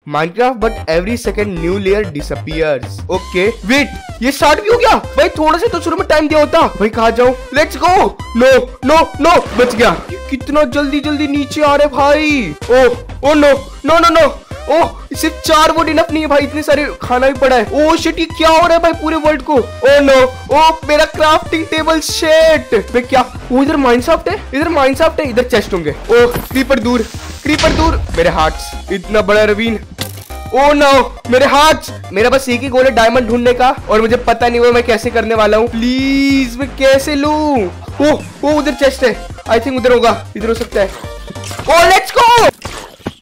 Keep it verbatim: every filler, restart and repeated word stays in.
Minecraft but every second new layer disappears. Okay wait, ये start भी हो गया भाई। थोड़ा सा तो शुरू में टाइम दिया होता भाई। कहाँ जाऊँ? Let's go. No no no, बच गया। कितना जल्दी जल्दी नीचे आ रहे भाई। Oh oh no no no no, oh सिर्फ चार वुड इनफ नहीं है भाई, इतने सारे खाना भी पड़ा है। ओह शिट, ये क्या हो रहा है भाई पूरे वर्ल्ड को। ओह नो, ओह मेरा क्राफ्टिंग टेबल शिट। मैं क्या, वो इधर माइनक्राफ्ट है, इधर माइनक्राफ्ट है, इधर चेस्ट होंगे। ओह क्रीपर दूर, क्रीपर दूर। मेरे हार्ट्स, इतना बड़ा रवीन। ओह नो मेरे हाथ। मेरा बस एक ही गोल है डायमंड ढूंढने का, और मुझे पता नहीं वो मैं कैसे करने वाला हूँ। प्लीज मैं कैसे लूँ? ओह ओह उधर चेस्ट है, आई थिंक उधर होगा, इधर हो सकता है। Oh let's go.